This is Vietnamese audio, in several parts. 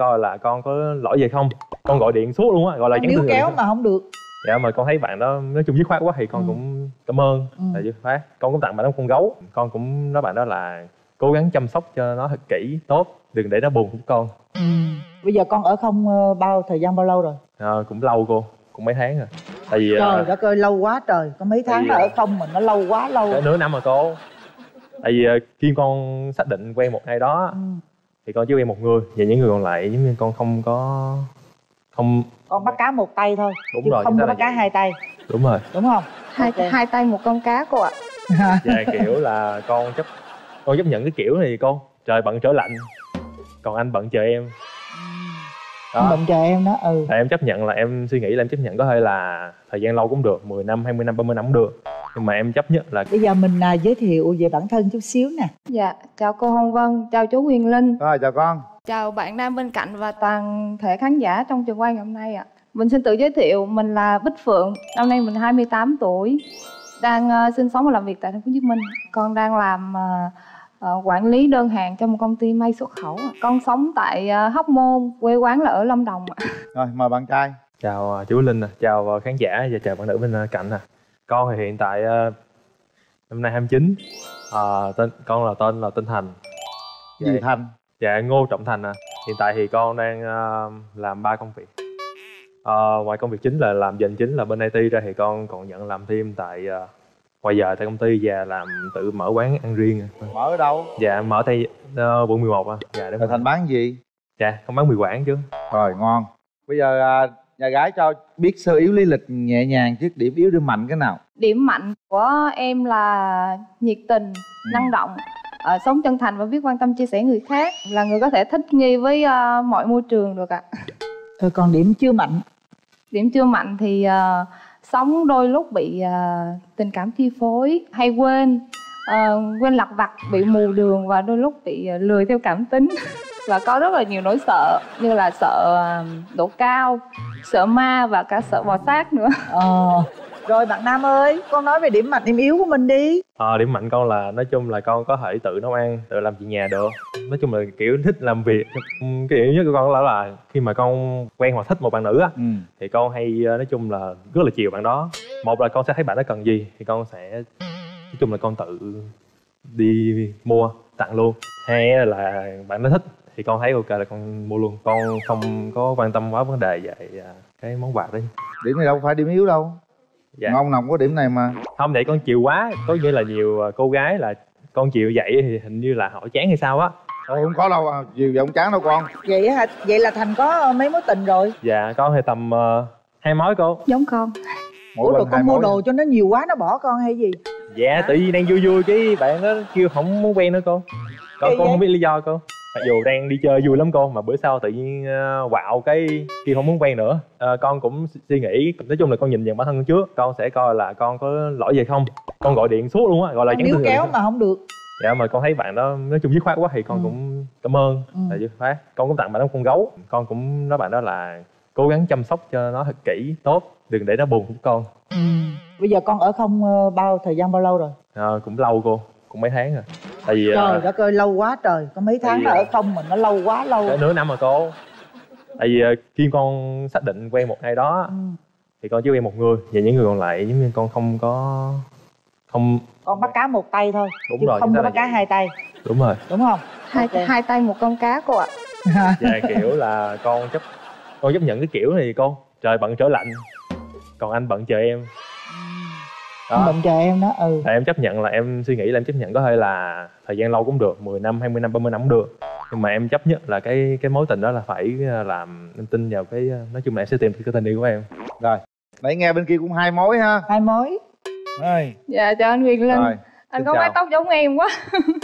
coi là con có lỗi gì không. Con gọi điện suốt luôn á, gọi là nhắn tin níu kéo mà không được. Dạ mà con thấy bạn đó nói chung dứt khoát quá thì con cũng cảm ơn là dứt khoát. Con cũng tặng bạn đó một con gấu. Con cũng nói bạn đó là cố gắng chăm sóc cho nó thật kỹ, tốt, đừng để nó buồn của con. Bây giờ con ở không thời gian bao lâu rồi? Cũng lâu cô, cũng mấy tháng rồi. Tại vì trời đất ơi, lâu quá trời. Có mấy tháng nó ở không mà nó lâu quá lâu. Cỡ nửa năm rồi cô. Tại vì khi con xác định quen một ai đó thì con chỉ quen một người, và những người còn lại giống như con không. Con bắt cá một tay thôi. Đúng chứ rồi, không có bắt cá hai tay. Đúng rồi. Đúng không? Hai tay một con cá cô ạ. Dạ kiểu là con chấp nhận cái kiểu này cô. Trời bận trở lạnh, còn anh bận chờ em. Anh bận chờ em đó. Tại em chấp nhận là em suy nghĩ là em chấp nhận có thể là thời gian lâu cũng được, 10 năm, 20 năm, 30 năm cũng được. Nhưng mà em chấp nhất là bây giờ mình giới thiệu về bản thân chút xíu nè. Dạ, chào cô Hồng Vân, chào chú Huyền Linh. Rồi, chào con. Chào bạn nam bên cạnh và toàn thể khán giả trong trường quay ngày hôm nay ạ. Mình xin tự giới thiệu, mình là Bích Phượng, năm nay mình 28 tuổi, đang sinh sống và làm việc tại thành phố Hồ Chí Minh. Con đang làm quản lý đơn hàng cho một công ty may xuất khẩu. Con sống tại Hóc Môn, quê quán là ở Lâm Đồng. Rồi, mời bạn trai. chào chú Linh, chào khán giả và chào bạn nữ bên cạnh. Con thì hiện tại năm nay 29. Con là tên Thành. Gì Thành? Dạ Ngô Trọng Thành. Hiện tại thì con đang làm 3 công việc. Ngoài công việc chính là làm giờ chính là bên IT ra thì con còn nhận làm thêm tại ngoài giờ tại công ty và làm tự mở quán ăn riêng. Mở ở đâu? Dạ mở tại quận 11. Dạ đúng rồi. rồi. Thành bán gì? Dạ con bán mì Quảng chứ. Rồi ngon. Bây giờ nhà gái cho biết sơ yếu lý lịch nhẹ nhàng trước, điểm yếu điểm mạnh cái nào? Điểm mạnh của em là nhiệt tình, năng động, sống chân thành và biết quan tâm chia sẻ người khác, là người có thể thích nghi với mọi môi trường được ạ. Còn điểm chưa mạnh? Điểm chưa mạnh thì sống đôi lúc bị tình cảm chi phối, hay quên lặt vặt, bị mù đường và đôi lúc bị lười theo cảm tính. Và có rất là nhiều nỗi sợ, như là sợ độ cao, sợ ma và cả sợ bò sát nữa. Rồi bạn nam ơi, con nói về điểm mạnh điểm yếu của mình đi. Điểm mạnh con là nói chung là con có thể tự nấu ăn, tự làm chuyện nhà được. Nói chung là kiểu thích làm việc. Cái điểm nhất của con là khi mà con quen hoặc thích một bạn nữ á, thì con hay nói chung là rất là chiều bạn đó. Một là con sẽ thấy bạn đó cần gì thì con sẽ nói chung là con tự đi mua tặng luôn. Hai là bạn đó thích thì con thấy ok là con mua luôn. Con không có quan tâm quá vấn đề về cái món quà đấy. Điểm này đâu phải điểm yếu đâu. Dạ. Ngon nồng có điểm này mà. Không để con chiều quá, có nghĩa là nhiều cô gái là con chiều vậy thì hình như là họ chán hay sao á. Không có đâu, chiều vậy không chán đâu con. Vậy hả? Vậy là Thành có mấy mối tình rồi? Dạ con thì tầm 2 mối cô. Giống con. Ủa rồi con mua đồ cho nó nhiều quá nó bỏ con hay gì? Dạ tự nhiên đang vui vui cái bạn đó kêu không muốn quen nữa cô. Con không biết lý do cô. Mặc dù đang đi chơi vui lắm cô, mà bữa sau tự nhiên quạo cái kêu không muốn quen nữa. Con cũng suy nghĩ, nói chung là con nhìn nhận bản thân trước, con sẽ coi là con có lỗi gì không. Con gọi điện suốt luôn á, gọi là nhắn tin níu kéo mà không được. Dạ mà con thấy bạn đó nói chung dứt khoát quá thì con cũng cảm ơn là dứt khoát. Con cũng tặng bạn đó con gấu. Con cũng nói bạn đó là cố gắng chăm sóc cho nó thật kỹ, tốt, đừng để nó buồn của con. Bây giờ con ở không thời gian bao lâu rồi? Cũng lâu cô, cũng mấy tháng rồi. Tại vì trời đất ơi, lâu quá trời. Có mấy tháng nó ở không mà nó lâu quá lâu. Cỡ nửa năm rồi cô. Tại vì khi con xác định quen một ai đó thì con chỉ quen một người, và những người còn lại giống như con không. Con bắt cá một tay thôi. Đúng chứ rồi, không có bắt cá hai tay. Đúng rồi. Đúng không? Hai tay một con cá cô ạ. Dạ kiểu là con chấp nhận cái kiểu này cô. Trời bận trở lạnh, còn anh bận chờ em. Anh bận chờ em đó. Tại em chấp nhận là em suy nghĩ là em chấp nhận có thể là thời gian lâu cũng được, 10 năm, 20 năm, 30 năm cũng được. Nhưng mà em chấp nhất là cái mối tình đó là phải làm em tin vào cái, nói chung là em sẽ tìm cái tình yêu của em. Rồi, nãy nghe bên kia cũng 2 mối ha. 2 mối. Rồi. Dạ chào anh Huyền Linh. Rồi, anh có mái tóc giống em quá.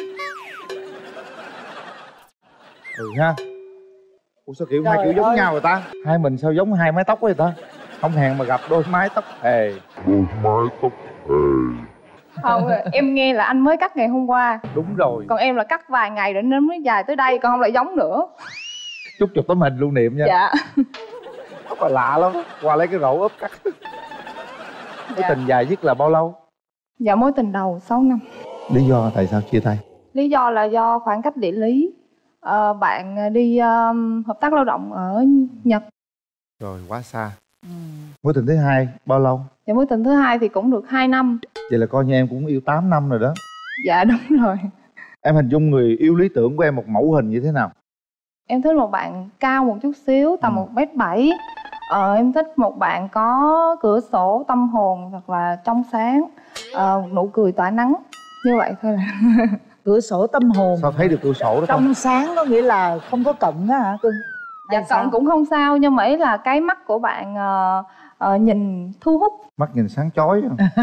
Ha. Ủa sao kiểu hai kiểu giống nhau rồi ta? Hai mình sao giống hai mái tóc vậy ta? Không hẹn mà gặp đôi mái tóc hề. Không, em nghe là anh mới cắt ngày hôm qua. Đúng rồi. Còn em là cắt vài ngày rồi nên mới dài tới đây, còn không lại giống nữa. Chúc chụp tấm hình lưu niệm nha. Dạ. Tóc là lạ lắm. Qua lấy cái rổ ốp cắt. Cái tình dài nhất là bao lâu? Dạ mối tình đầu 6 năm. Lý do tại sao chia tay? Lý do là do khoảng cách địa lý. Bạn đi hợp tác lao động ở Nhật. Rồi quá xa. Mối tình thứ hai bao lâu? Dạ mối tình thứ hai thì cũng được 2 năm. Vậy là coi như em cũng yêu 8 năm rồi đó. Dạ đúng rồi. Em hình dung người yêu lý tưởng của em một mẫu hình như thế nào? Em thích một bạn cao một chút xíu, tầm 1m7. Em thích một bạn có cửa sổ tâm hồn thật là trong sáng, nụ cười tỏa nắng. Như vậy thôi là Cửa sổ tâm hồn. Sao thấy được cửa sổ đó không? Trong sáng có nghĩa là không có cận á hả cưng? dạ cận cũng không sao, nhưng mà ý là cái mắt của bạn nhìn thu hút. Mắt nhìn sáng chói.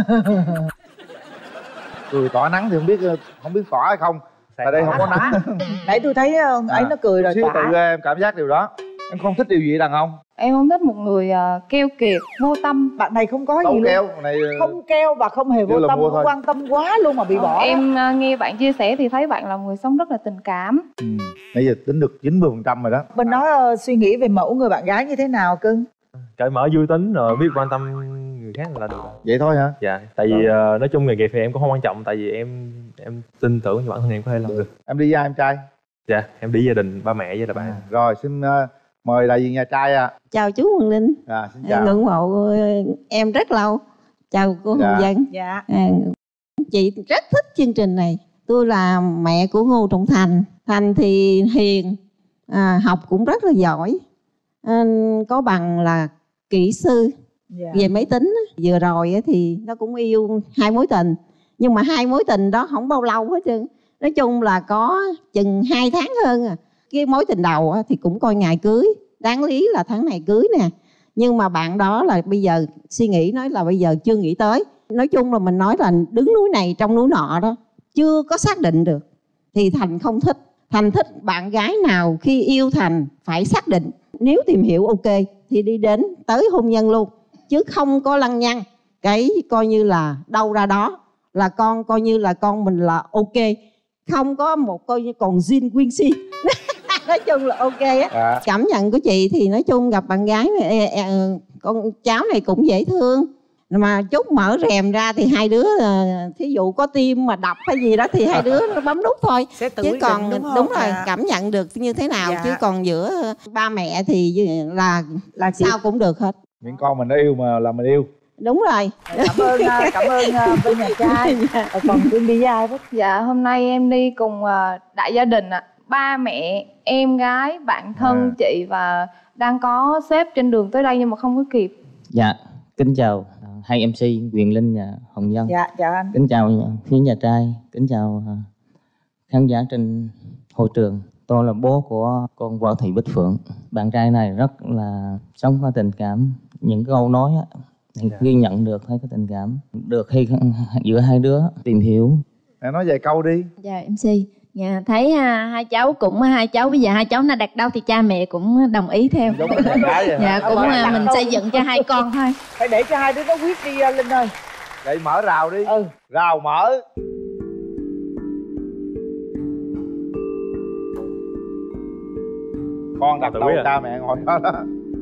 Cười tỏa nắng thì không biết tỏa hay không. Tại đây không có nắng. Nãy tôi thấy ấy nó cười rồi xíu tỏa. tự em cảm giác điều đó. Em không thích điều gì đàn ông? Em không thích một người keo kiệt, vô tâm. Bạn này không có Đâu gì keo luôn. này. Không keo và không hề vô tâm, không quan tâm quá luôn mà bị bỏ. Em nghe bạn chia sẻ thì thấy bạn là người sống rất là tình cảm. Bây giờ tính được 90% rồi đó. Bên đó suy nghĩ về mẫu người bạn gái như thế nào cưng? cởi mở vui tính rồi biết quan tâm người khác là được. Vậy thôi hả? Dạ, tại vì nói chung nghề nghiệp thì em cũng không quan trọng, tại vì em tin tưởng bản thân em có thể làm được. Em đi với ai em trai? Dạ, em đi gia đình ba mẹ với là bạn. Rồi xin mời đại diện nhà trai ạ. Chào chú Quang Linh. Xin chào. Ngưỡng mộ em rất lâu. Chào cô Hồng Vân. Dạ. Chị rất thích chương trình này. Tôi là mẹ của Ngô Trọng Thành. Thành thì hiền, học cũng rất là giỏi, có bằng là kỹ sư về máy tính. Vừa rồi thì nó cũng yêu 2 mối tình, nhưng mà 2 mối tình đó không bao lâu hết trơn. Nói chung là có chừng 2 tháng hơn à. Cái mối tình đầu thì cũng coi ngày cưới, đáng lý là tháng này cưới nè, nhưng mà bạn đó là bây giờ suy nghĩ nói là bây giờ chưa nghĩ tới. Nói chung là mình nói là đứng núi này trong núi nọ đó, chưa có xác định được. Thì Thành không thích. Thành thích bạn gái nào khi yêu Thành phải xác định, nếu tìm hiểu ok thì đi đến tới hôn nhân luôn, chứ không có lăng nhăng. Cái coi như là đâu ra đó, là con coi như là con mình là ok, không có một coi như còn zin quyên si. Nói chung là ok á. Cảm nhận của chị thì nói chung gặp bạn gái này, con cháu này cũng dễ thương, mà chút mở rèm ra thì hai đứa thí dụ có tim mà đập hay gì đó thì hai đứa nó bấm nút thôi, chứ còn đúng rồi, cảm nhận được như thế nào. Chứ còn giữa ba mẹ thì là sao cũng được hết, miễn con mình nó yêu mà là mình yêu. Đúng rồi. Cảm ơn bên nhà trai. Còn Quyên đi với ai đó? Dạ hôm nay em đi cùng đại gia đình ạ. Ba mẹ, em gái, bạn thân chị, và đang có sếp trên đường tới đây nhưng mà không có kịp. Dạ, kính chào hai MC Quyền Linh và Hồng Vân. Dạ, chào anh. Kính chào phía nhà trai, kính chào khán giả trên hội trường. Tôi là bố của con Võ Thị Bích Phượng. Bạn trai này rất là sống có tình cảm. Những câu nói thì ghi nhận được, thấy có tình cảm. Được khi giữa hai đứa tìm hiểu. Mẹ nói vài câu đi. Dạ MC. Dạ, thấy hai cháu bây giờ hai cháu nó đặt đâu thì cha mẹ cũng đồng ý theo. Giống cái gái vậy. Dạ, cũng mình xây dựng cho hai con thôi. Phải để cho hai đứa nó quyết đi Linh ơi. Vậy mở rào đi. Rào mở. Con đặt đâu cha mẹ ngồi đó đó.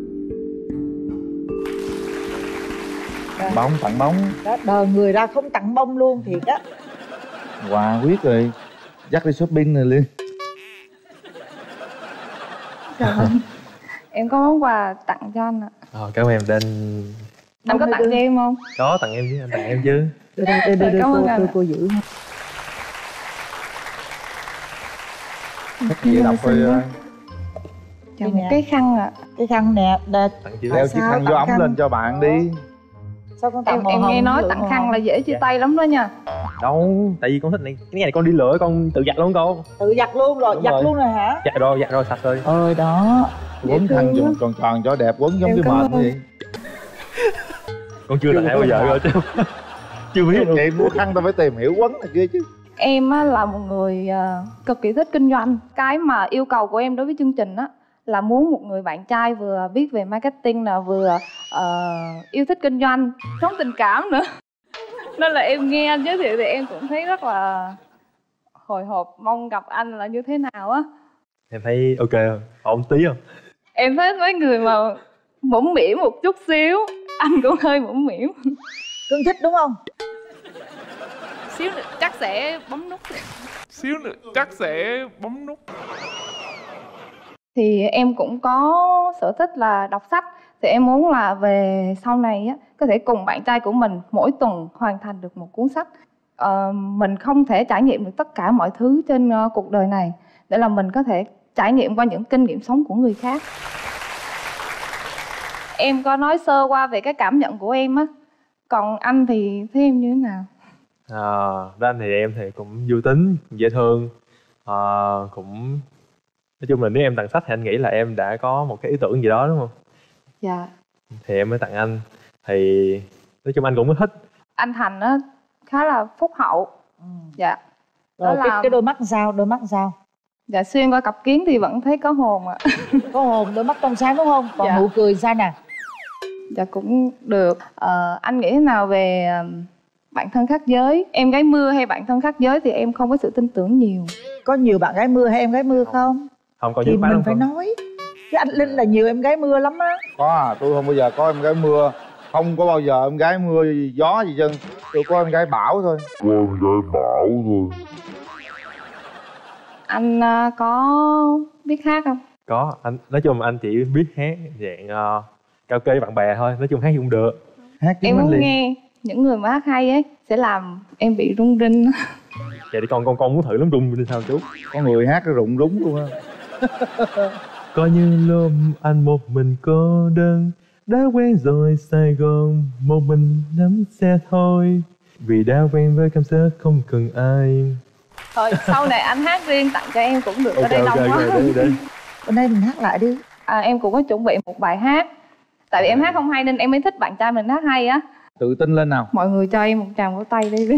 Bông, tặng bông. Đó, đờ người ra không tặng bông luôn thiệt á. Quà quyết rồi. Dắt đi shopping rồi Liên. Em có món quà tặng cho anh ạ. Cảm ơn em tên. Anh có tặng cho em không? Có, tặng em chứ, anh tặng em chứ. Đưa cô giữ. Thích gì đọc thôi. Chào một cái khăn ạ. Cái khăn nè. Đeo chiếc khăn gió ấm lên cho bạn đi. Sao con tặng em nghe nói tặng khăn là dễ chia tay lắm đó nha. Đâu, tại vì con thích này, cái này con đi lựa con tự giặt luôn con. Tự giặt luôn rồi, giặt luôn rồi hả? Giặt rồi sạch rồi. Đó. Quấn khăn tròn tròn cho đẹp, quấn giống cái mền vậy. Con chưa tặng bao giờ rồi chứ. Chưa biết luôn. Chị mua khăn tao phải tìm hiểu quấn này kia chứ. Em là một người cực kỳ thích kinh doanh. Cái mà yêu cầu của em đối với chương trình á là muốn một người bạn trai vừa biết về marketing, là vừa yêu thích kinh doanh, sống tình cảm nữa. Nên là em nghe anh giới thiệu thì em cũng thấy rất là hồi hộp, mong gặp anh là như thế nào á. Em thấy ok không? Ổn tí không? Em thấy mấy người mà mũm mĩm một chút xíu, anh cũng hơi mũm mĩm. Cưng thích đúng không? Xíu nữa chắc sẽ bấm nút. Thì em cũng có sở thích là đọc sách. Thì em muốn là về sau này á, có thể cùng bạn trai của mình mỗi tuần hoàn thành được một cuốn sách. Mình không thể trải nghiệm được tất cả mọi thứ trên cuộc đời này, để là mình có thể trải nghiệm qua những kinh nghiệm sống của người khác. Em có nói sơ qua về cái cảm nhận của em á. Còn anh thì thấy em như thế nào? Anh thì em thì cũng vui tính, dễ thương, cũng nói chung là nếu em tặng sách thì anh nghĩ là em đã có một cái ý tưởng gì đó đúng không? Dạ. Thì em mới tặng anh. Thì nói chung anh cũng có thích. Anh Thành á khá là phúc hậu. Dạ. Rồi cái đôi mắt sao? Đôi mắt sao? Dạ, xuyên qua cặp kiến thì vẫn thấy có hồn ạ. Có hồn, đôi mắt trong sáng đúng không? Còn dạ. nụ cười sao nè? Dạ cũng được. Anh nghĩ thế nào về bạn thân khác giới? Em gái mưa hay bạn thân khác giới thì em không có sự tin tưởng nhiều. Có nhiều bạn gái mưa hay em gái mưa không? Không có. Thì mình phải nói. Chứ anh Linh là nhiều em gái mưa lắm á. Có tôi không bao giờ có em gái mưa. Không có bao giờ em gái mưa gió gì chân. Tôi có em gái bão thôi. Anh có biết hát không? Có, anh nói chung anh chỉ biết hát dạng cao kê với bạn bè thôi, nói chung hát cũng được. Hát em muốn nghe những người mà hát hay ấy sẽ làm em bị rung rinh. Vậy thì con muốn thử lắm, rung rinh sao chú? Có người hát cái rụng rúng luôn á. Coi như lúc anh một mình cô đơn, đã quen rồi Sài Gòn một mình nắm xe thôi, vì đã quen với cảm giác không cần ai. Thôi sau này anh hát riêng tặng cho em cũng được. Ở đây đông quá. Bữa nay mình hát lại đi. Em cũng có chuẩn bị một bài hát. Tại vì em hát không hay nên em mới thích bạn trai mình hát hay á. Tự tin lên nào. Mọi người cho em một tràng vỗ tay đi.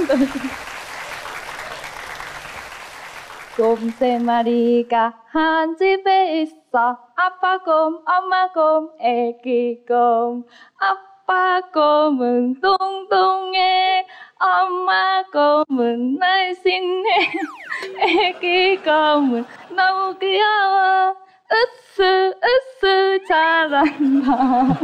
곰 세 마리가 한 집에 있어. 아빠 곰, 엄마 곰, 애기 곰. 아빠 곰은 뚱뚱해. 엄마 곰은 날씬해. 애기 곰은 너무 귀여워. 으스 으스 잘한다.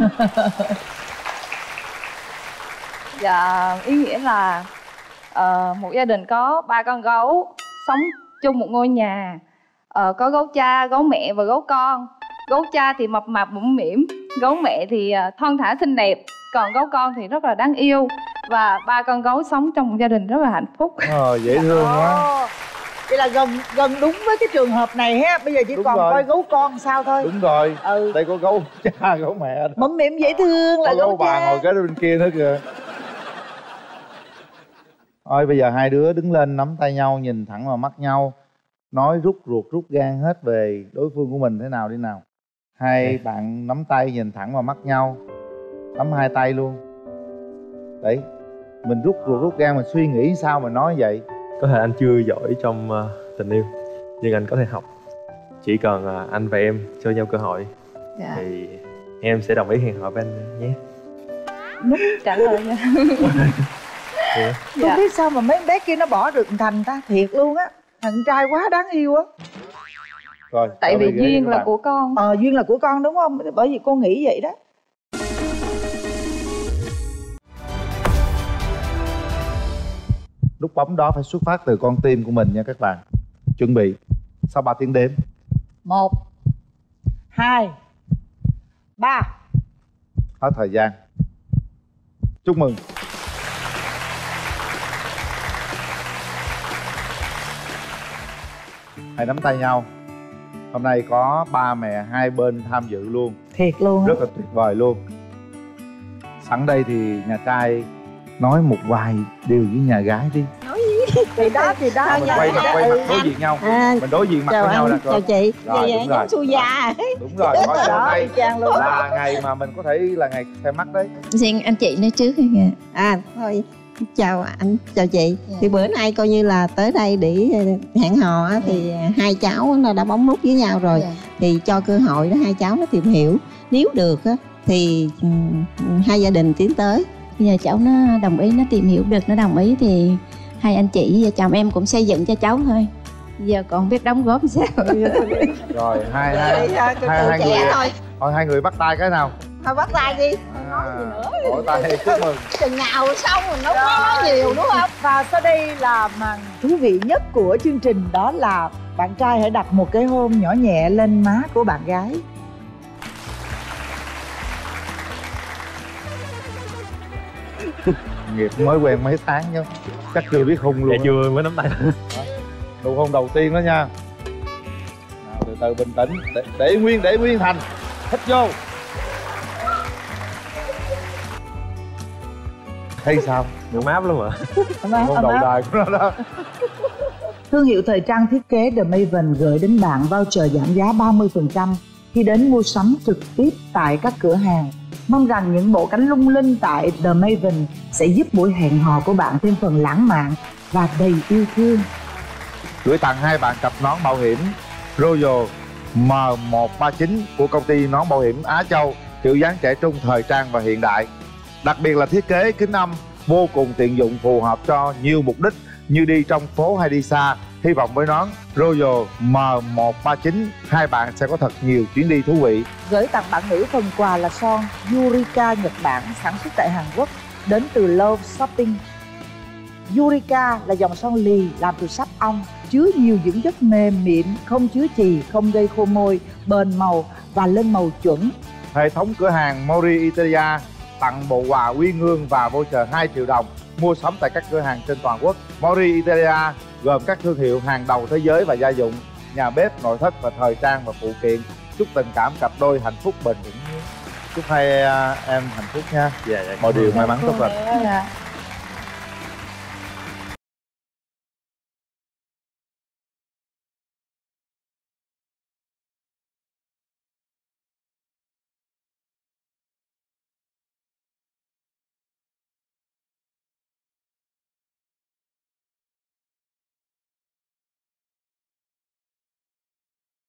Dạ, ý nghĩa là một gia đình có 3 con gấu sống chung một ngôi nhà. Có gấu cha, gấu mẹ và gấu con. Gấu cha thì mập mạp mũm mĩm, gấu mẹ thì thon thả xinh đẹp, còn gấu con thì rất là đáng yêu. Và 3 con gấu sống trong một gia đình rất là hạnh phúc. Dễ thương quá. Vậy là gần đúng với cái trường hợp này ha. Bây giờ chỉ đúng còn rồi. Coi gấu con sao thôi. Đúng rồi. Đây có gấu cha, gấu mẹ. Mẫm mỉm dễ thương là gấu cha. Bà ngồi kế bên kia nữa kìa. Thôi bây giờ hai đứa đứng lên nắm tay nhau, nhìn thẳng vào mắt nhau, nói rút ruột rút gan hết về đối phương của mình thế nào đi nào. Hai bạn nắm tay nhìn thẳng vào mắt nhau, nắm hai tay luôn. Đấy, mình rút ruột rút gan, mình suy nghĩ sao mà nói vậy. Có thể anh chưa giỏi trong tình yêu, nhưng anh có thể học. Chỉ cần anh và em cho nhau cơ hội thì em sẽ đồng ý hẹn hò với anh nhé. Nút trả lời nha. Không biết sao mà mấy bé kia nó bỏ được Thành ta, thiệt luôn á. Thằng trai quá đáng yêu á. Rồi, tại vì duyên là của con. Duyên là của con đúng không? Bởi vì con nghĩ vậy đó. Nút bấm đó phải xuất phát từ con tim của mình nha các bạn. Chuẩn bị. Sau 3 tiếng đếm. 1 2 3. Hết thời gian. Chúc mừng. Hãy nắm tay nhau. Hôm nay có ba mẹ hai bên tham dự luôn. Thiệt luôn. Rất là tuyệt vời luôn. Sẵn đây thì nhà trai nói một vài điều với nhà gái đi. Nói gì? Thì đó mình quay mặt đối diện nhau. Mình đối diện mặt với nhau là chào chị. Rồi đúng rồi. Su già. Đúng rồi. Nói hôm nay là ngày mà mình có thể là ngày xem mắt đấy. Xin anh chị nói trước kìa. Thôi chào anh, chào chị. Thì bữa nay coi như là tới đây để hẹn hò á, thì hai cháu nó đã bấm nút với nhau rồi. Thì cho cơ hội đó hai cháu nó tìm hiểu. Nếu được á thì hai gia đình tiến tới. Bây giờ cháu nó đồng ý, nó tìm hiểu được, nó đồng ý thì hai anh chị và chồng em cũng xây dựng cho cháu thôi. Giờ còn biết đóng góp sao. Rồi hai người thôi, hai người bắt tay cái nào. Thôi bắt tay đi. Nói gì nữa. Vỗ tay chúc mừng. Chừng nào xong rồi nó nói nhiều đúng không? Và sau đây là màn thú vị nhất của chương trình, đó là bạn trai hãy đặt một cái hôn nhỏ nhẹ lên má của bạn gái. Nghiệp mới quen mấy tháng chứ chắc chưa biết hôn luôn. Dạ chưa, mới nắm tay. Nụ hôn đầu tiên đó nha. Nào, từ từ bình tĩnh, để nguyên Thành. Hít vô. Thấy sao? Nụ máp luôn hả? Hôn đầu đời của nó đó. Thương hiệu thời trang thiết kế The Maven gửi đến bạn voucher giảm giá 30% khi đến mua sắm trực tiếp tại các cửa hàng. Mong rằng những bộ cánh lung linh tại The Maven sẽ giúp buổi hẹn hò của bạn thêm phần lãng mạn và đầy yêu thương. Gửi tặng hai bạn cặp nón bảo hiểm Royal M139 của công ty nón bảo hiểm Á Châu, kiểu dáng trẻ trung, thời trang và hiện đại. Đặc biệt là thiết kế kính âm vô cùng tiện dụng, phù hợp cho nhiều mục đích như đi trong phố hay đi xa. Hy vọng với nón Royal M139 hai bạn sẽ có thật nhiều chuyến đi thú vị. Gửi tặng bạn nữ phần quà là son Yurika Nhật Bản, sản xuất tại Hàn Quốc, đến từ Love Shopping. Yurika là dòng son lì làm từ sáp ong, chứa nhiều dưỡng chất mềm mịn, không chứa chì, không gây khô môi, bền màu và lên màu chuẩn. Hệ thống cửa hàng Mori Italia tặng bộ quà uy ngương và voucher 2 triệu đồng mua sắm tại các cửa hàng trên toàn quốc. Mori Italia gồm các thương hiệu hàng đầu thế giới và gia dụng, nhà bếp, nội thất và thời trang và phụ kiện. Chúc tình cảm cặp đôi hạnh phúc bền vững. Chúc hai em hạnh phúc nha. Dạ, Mọi điều may mắn tốt lành. Dạ.